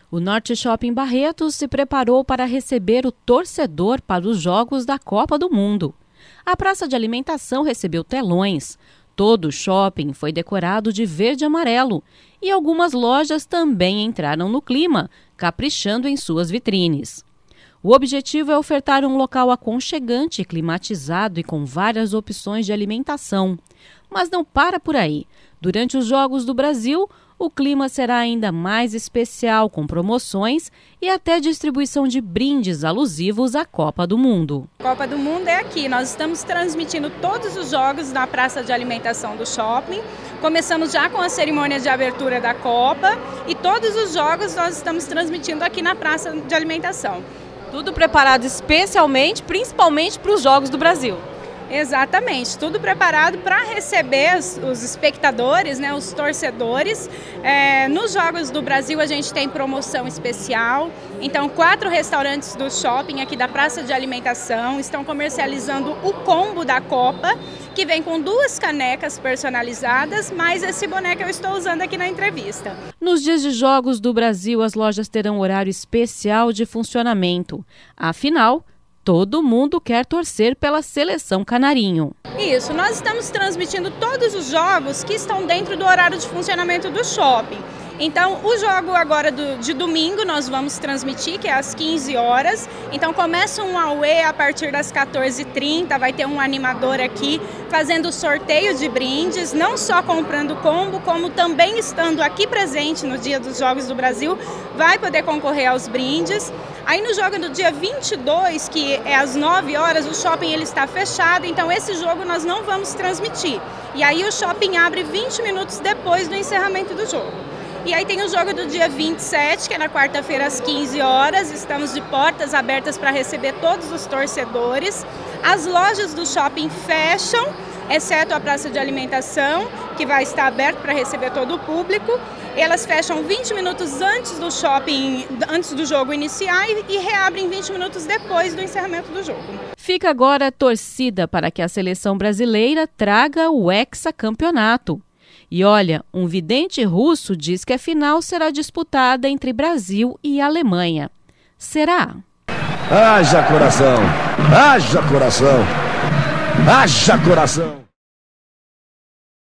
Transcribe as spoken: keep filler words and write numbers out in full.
O Norte Shopping Barretos se preparou para receber o torcedor para os Jogos da Copa do Mundo. A praça de alimentação recebeu telões. Todo o shopping foi decorado de verde e amarelo e algumas lojas também entraram no clima, caprichando em suas vitrines. O objetivo é ofertar um local aconchegante, climatizado e com várias opções de alimentação. Mas não para por aí. Durante os Jogos do Brasil, o clima será ainda mais especial, com promoções e até distribuição de brindes alusivos à Copa do Mundo. A Copa do Mundo é aqui. Nós estamos transmitindo todos os jogos na praça de alimentação do shopping. Começamos já com a cerimônia de abertura da Copa e todos os jogos nós estamos transmitindo aqui na praça de alimentação. Tudo preparado especialmente, principalmente para os Jogos do Brasil. Exatamente, tudo preparado para receber os, os espectadores, né, os torcedores. É, nos Jogos do Brasil a gente tem promoção especial, então quatro restaurantes do shopping aqui da praça de alimentação estão comercializando o combo da Copa, que vem com duas canecas personalizadas, mais esse boné que eu estou usando aqui na entrevista. Nos dias de Jogos do Brasil, as lojas terão horário especial de funcionamento. Afinal, todo mundo quer torcer pela seleção canarinho. Isso, nós estamos transmitindo todos os jogos que estão dentro do horário de funcionamento do shopping. Então, o jogo agora do, de domingo nós vamos transmitir, que é às quinze horas. Então, começa um Away a partir das quatorze e trinta, vai ter um animador aqui fazendo sorteio de brindes, não só comprando combo, como também estando aqui presente no dia dos Jogos do Brasil, vai poder concorrer aos brindes. Aí no jogo do dia vinte e dois, que é às nove horas, o shopping ele está fechado, então esse jogo nós não vamos transmitir. E aí o shopping abre vinte minutos depois do encerramento do jogo. E aí tem o jogo do dia vinte e sete, que é na quarta-feira às quinze horas, estamos de portas abertas para receber todos os torcedores. As lojas do shopping fecham, exceto a praça de alimentação, que vai estar aberta para receber todo o público. Elas fecham vinte minutos antes do shopping, antes do jogo iniciar e, e reabrem vinte minutos depois do encerramento do jogo. Fica agora a torcida para que a seleção brasileira traga o hexacampeonato. E olha, um vidente russo diz que a final será disputada entre Brasil e Alemanha. Será? Haja coração! Haja coração! Haja coração!